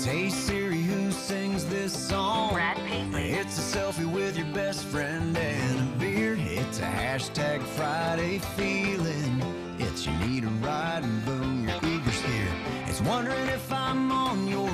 Hey Siri, who sings this song? Brad Paisley. It's a selfie with your best friend and a beer. It's a hashtag Friday feeling. It's you need a ride and boom, your Uber's here. It's wondering if I'm on your